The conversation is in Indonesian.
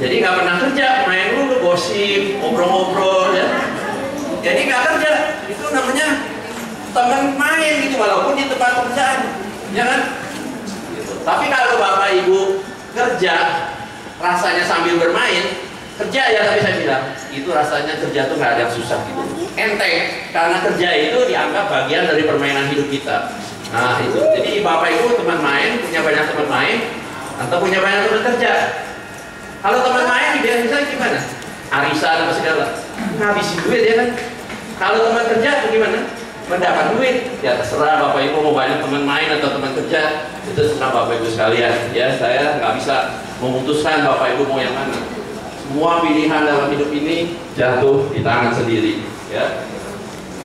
Jadi nggak pernah kerja, main dulu, gosip, ngobrol-ngobrol ya. Jadi nggak kerja, itu namanya teman main gitu, walaupun di tempat pekerjaan, ya kan? Gitu. Tapi kalau bapak ibu kerja, rasanya sambil bermain, kerja ya, tapi saya bilang itu rasanya kerja tuh nggak ada yang susah gitu, enteng, karena kerja itu dianggap bagian dari permainan hidup kita. Nah itu, jadi bapak ibu teman main, punya banyak teman main, atau punya banyak teman kerja. Kalau teman main biasanya gimana? Arisan apa segala, ngabisin duit ya kan. Kalau teman kerja bagaimana? Mendapat duit. Ya terserah bapak ibu mau banyak teman main atau teman kerja, itu terserah bapak ibu sekalian. Ya saya nggak bisa memutuskan bapak ibu mau yang mana. Semua pilihan dalam hidup ini jatuh di tangan sendiri. Ya.